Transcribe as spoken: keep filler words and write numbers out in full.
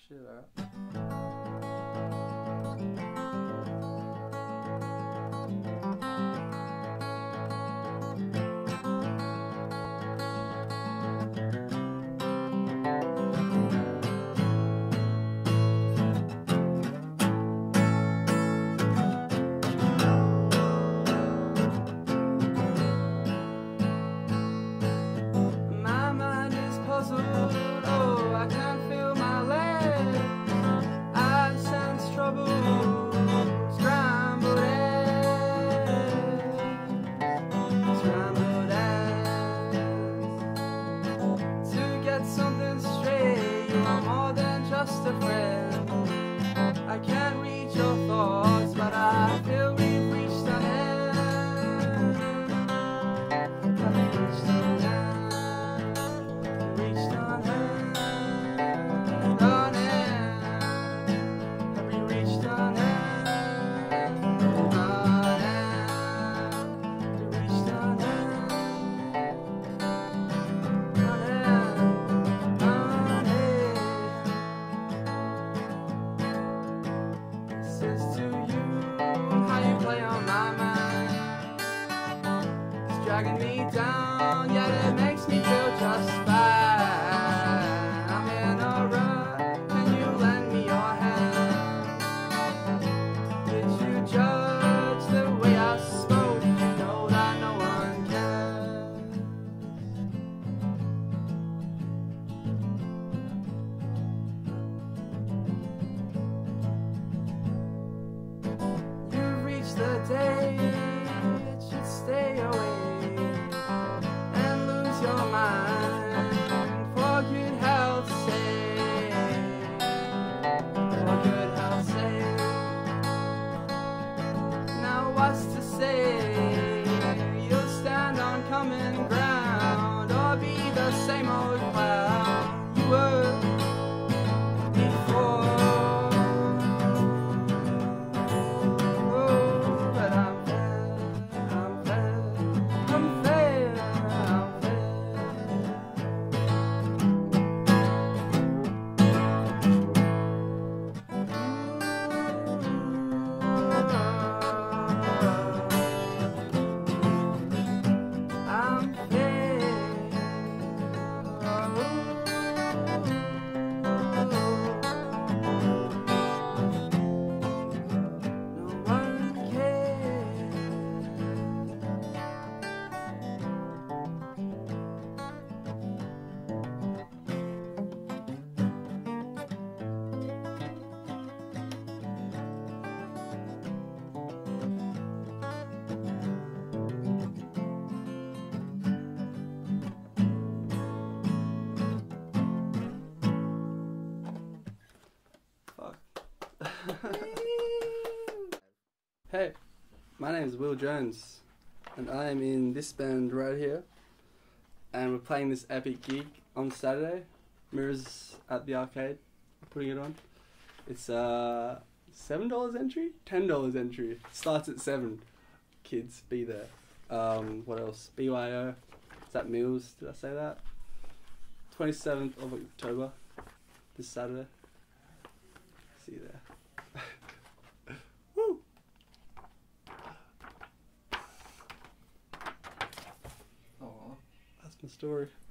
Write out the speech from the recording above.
shit, alright. Something straight, you are more than just a friend. I can't read your thoughts, but I feel we've reached an end. Have we reached an end? Reached an end, an end. Have we reached an end? An end. We reached an end. To you, how you play on my mind, it's dragging me down, yet it makes me feel just fine. I'm in a rut, can you lend me your hand? Did you judge the way I spoke? Did you know that no one cares? The day that you stay away and lose your mind for good health's sake, for good health's sake. Now what's to say? You'll stand on common ground or be the same old clown you were before. Hey, my name is Will Jones, and I am in this band right here, and we're playing this epic gig on Saturday. Mirrors at the arcade, putting it on. It's uh seven dollars entry, ten dollars entry. It starts at seven. Kids, be there. Um, what else? B Y O. Is that Mills? Did I say that? Twenty seventh of October, this Saturday. See you there. Woo! Oh, that's my story.